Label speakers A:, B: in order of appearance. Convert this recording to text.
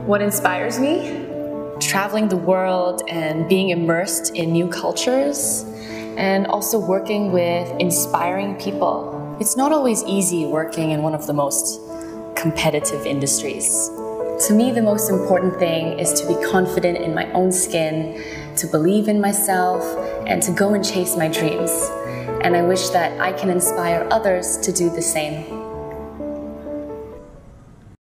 A: What inspires me? Traveling the world and being immersed in new cultures, and also working with inspiring people. It's not always easy working in one of the most competitive industries. To me, the most important thing is to be confident in my own skin, to believe in myself, and to go and chase my dreams. And I wish that I can inspire others to do the same.